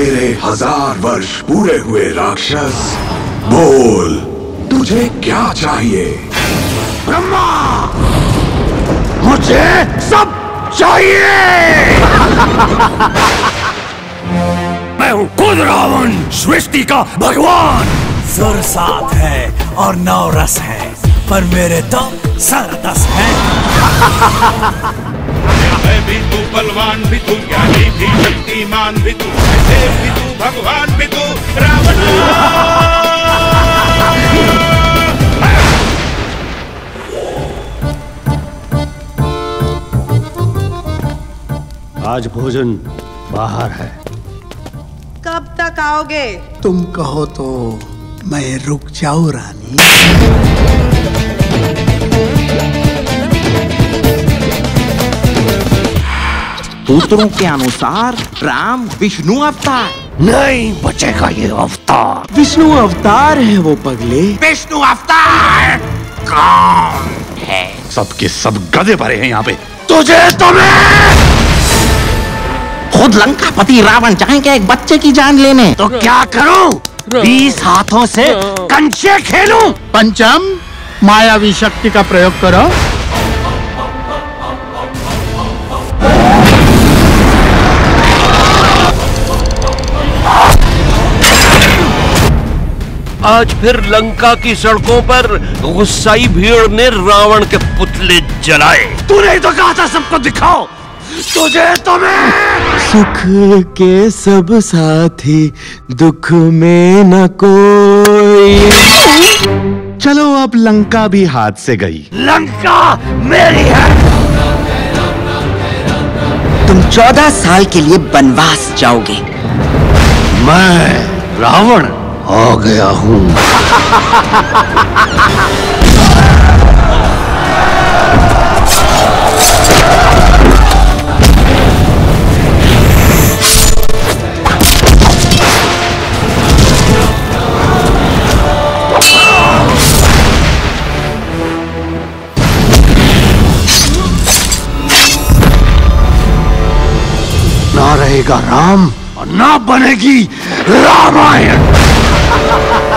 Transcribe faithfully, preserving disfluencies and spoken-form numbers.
तेरे हजार वर्ष पूरे हुए राक्षस, बोल तुझे क्या चाहिए? ब्रह्मा, मुझे सब चाहिए। मैं हूँ खुद रावण, सृष्टि का भगवान। सुर सात है और नौ रस है, पर मेरे तो सर दस है। है भी तू, बलवान भी तू, ज्ञानी भी, शक्तिमान भी तू, देव भी तू, भगवान भी तू, रावण। आज भोजन बाहर है। कब तक आओगे? तुम कहो तो मैं रुक जाऊं रानी। सूत्रों के अनुसार राम विष्णु अवतार नहीं बचेगा ये अवतार। विष्णु अवतार है वो पगले। विष्णु अवतार कौन है? सबके सब गधे भरे हैं यहाँ पे। तुझे तो मैं खुद लंकापति रावण चाहेंगे एक बच्चे की जान लेने। तो क्या करूं? बीस हाथों से कंचे खेलूं? पंचम, मायावी शक्ति का प्रयोग करो। आज फिर लंका की सड़कों पर गुस्साई भीड़ ने रावण के पुतले जलाए। तूने तो कहा था सबको दिखाओ। तुझे तो मैं सुख के सब साथी, दुख में न कोई। चलो अब लंका भी हाथ से गई। लंका मेरी है। तुम चौदह साल के लिए वनवास जाओगे। मैं रावण आ गया हूँ। ना रहेगा राम और ना बनेगी रामायण।